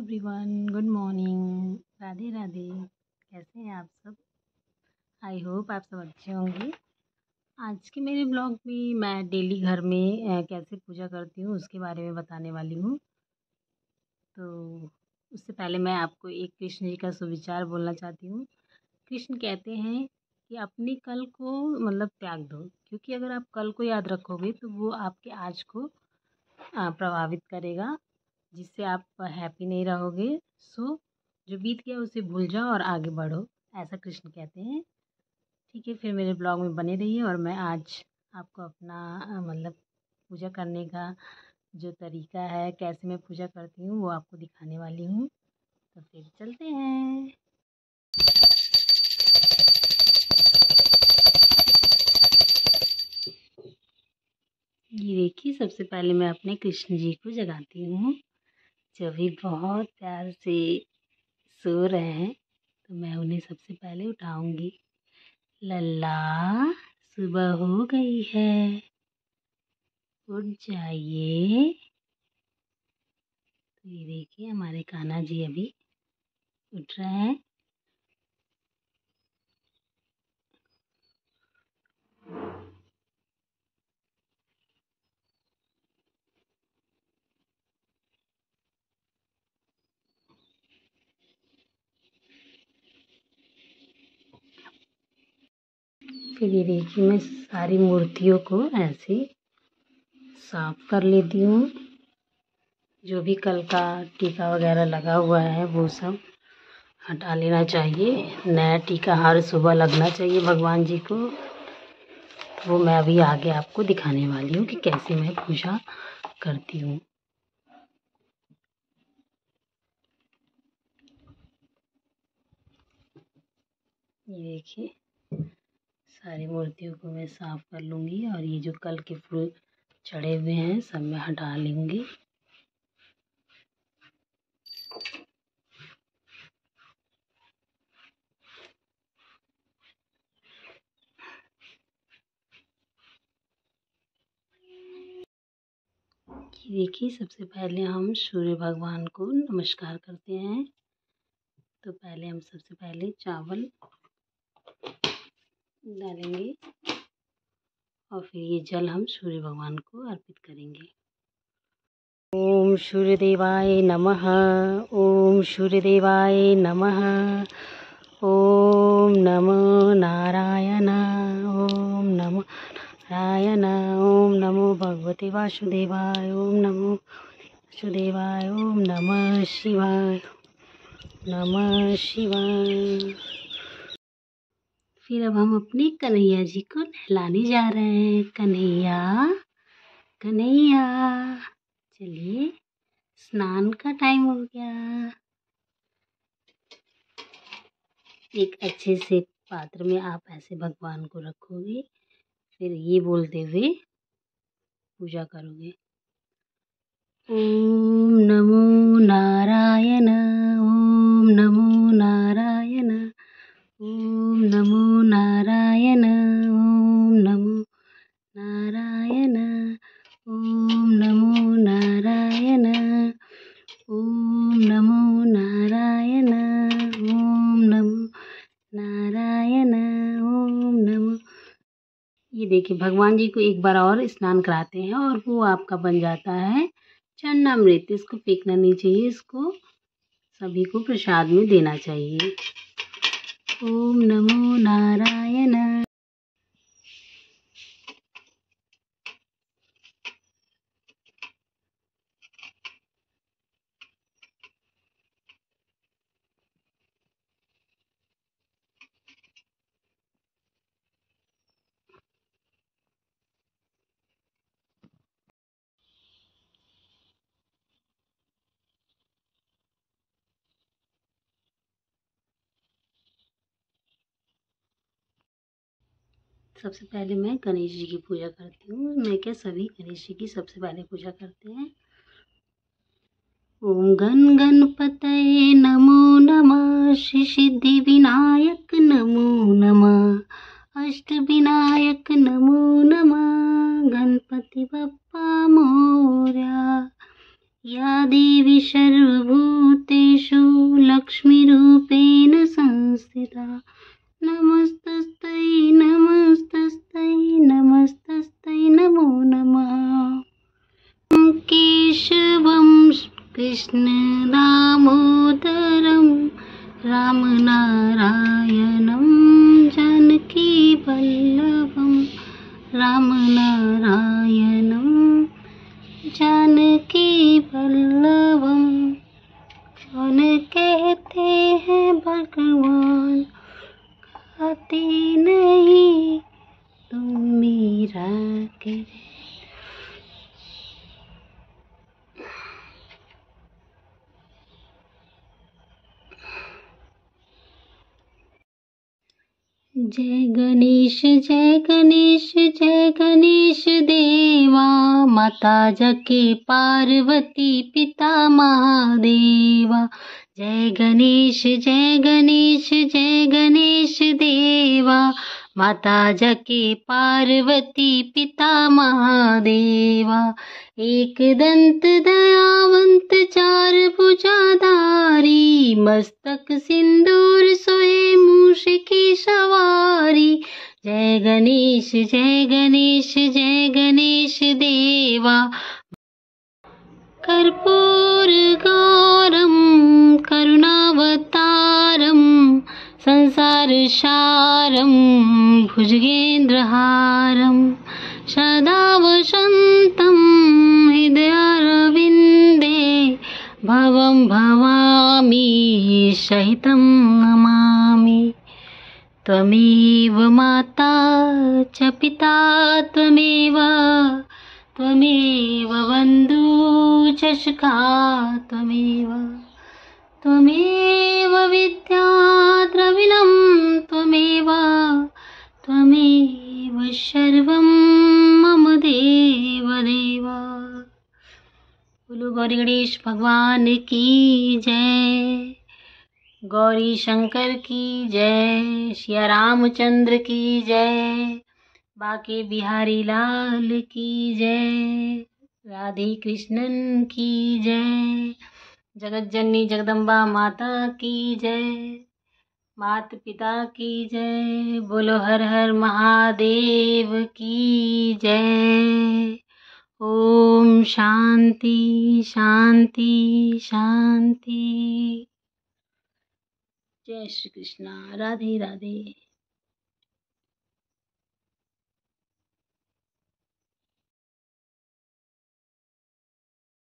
Everyone, good morning, Radhe Radhe. कैसे हैं आप सब? आई होप आप सब अच्छे होंगे। आज के मेरे ब्लॉग में मैं डेली घर में कैसे पूजा करती हूँ उसके बारे में बताने वाली हूँ। तो उससे पहले मैं आपको एक कृष्ण जी का सुविचार बोलना चाहती हूँ। कृष्ण कहते हैं कि अपनी कल को मतलब त्याग दो, क्योंकि अगर आप कल को याद रखोगे तो वो आपके आज को प्रभावित करेगा, जिससे आप हैप्पी नहीं रहोगे। सो जो बीत गया उसे भूल जाओ और आगे बढ़ो, ऐसा कृष्ण कहते हैं। ठीक है, फिर मेरे ब्लॉग में बने रहिए और मैं आज आपको अपना मतलब पूजा करने का जो तरीका है, कैसे मैं पूजा करती हूँ, वो आपको दिखाने वाली हूँ। तो फिर चलते हैं। ये देखिए, सबसे पहले मैं अपने कृष्ण जी को जगाती हूँ। जो भी बहुत प्यार से सो रहे हैं, तो मैं उन्हें सबसे पहले उठाऊंगी। लल्ला, सुबह हो गई है, उठ जाइए। तो ये देखिए, हमारे कान्हा जी अभी उठ रहे हैं। फिर ये देखिए, मैं सारी मूर्तियों को ऐसे साफ कर लेती हूँ। जो भी कल का टीका वगैरह लगा हुआ है वो सब हटा लेना चाहिए। नया टीका हर सुबह लगना चाहिए भगवान जी को। वो मैं अभी आगे आपको दिखाने वाली हूँ कि कैसे मैं पूजा करती हूँ। ये देखिए, सारी मूर्तियों को मैं साफ कर लूँगी और ये जो कल के फूल चढ़े हुए हैं सब मैं हटा लूँगी। ये देखिए, सबसे पहले हम सूर्य भगवान को नमस्कार करते हैं। तो पहले हम सबसे पहले चावल डालेंगे और फिर ये जल हम सूर्य भगवान को अर्पित करेंगे। ओम सूर्य देवाय नमः। ओम सूर्य देवाय नमः। ओम नमो नारायण। ओम नमो नारायण। ओम नमो भगवते वासुदेवाय। ओम नमो वासुदेवाय। ओम नमः शिवाय। नमः शिवाय। फिर अब हम अपने कन्हैया जी को नहलाने जा रहे हैं। कन्हैया, कन्हैया, चलिए, स्नान का टाइम हो गया। एक अच्छे से पात्र में आप ऐसे भगवान को रखोगे, फिर ये बोलते हुए पूजा करोगे। ओम नमो नारायण। ओम नमो नारायण। ओम नमो नारायण। ओम नमो नारायण। ओम नमो नारायण। ओम नमो नारायण। ओम नमो नारायण। ओम नमो। ये देखिए, भगवान जी को एक बार और स्नान कराते हैं और वो आपका बन जाता है चरणामृत। इसको फेंकना नहीं चाहिए, इसको सभी को प्रसाद में देना चाहिए। ओम नमो नारायण। सबसे पहले मैं गणेश जी की पूजा करती हूँ। मैं क्या, सभी गणेश जी की सबसे पहले पूजा करते हैं। ओम गण गणपतये नमो नमः। श्री सिद्धि विनायक नमो नमः। अष्ट विनायक नमो नमः। गणपति बप्पा मोरया। या देवी सर्वभूतेषु कृष्ण दामोदरं रामनारायणं जानकी वल्लभं रामनारायणं जानकी वल्लभं। कौन कहते हैं भगवान आते नहीं तुम मीरा के। जय गणेश जय गणेश जय गणेश देवा, माता जके पार्वती पिता महादेवा। जय गणेश जय गणेश जय गणेश देवा, माता जके पार्वती पिता महादेवा। एक दंत दयावंत चार भुजाधारी, मस्तक सिंदूर सोए मूष की सवारी। जय गणेश जय गणेश जय गणेश देवा, कर्पूर गौरम करुणावतारम संसार सारम भुजगेन्द्रहारम सदा वसन्तं हृदयारविन्दे भवं भवामि सहितं नमामि। त्वमेव माता च पिता त्वमेव त्वमेव बन्धु च सखा त्वमेव त्वमेव विद्या द्रविणं त्वमेव त्वमेव सर्वं मम देव देव। बोलो गौरी गणेश भगवान की जय, गौरी शंकर की जय, सिया रामचंद्र की जय, बाके बिहारी लाल की जय, राधे कृष्णन की जय, जगत जननी जगदम्बा माता की जय, मात पिता की जय। बोलो हर हर महादेव की जय। ओम शांति शांति शांति। जय श्री कृष्णा। राधे राधे।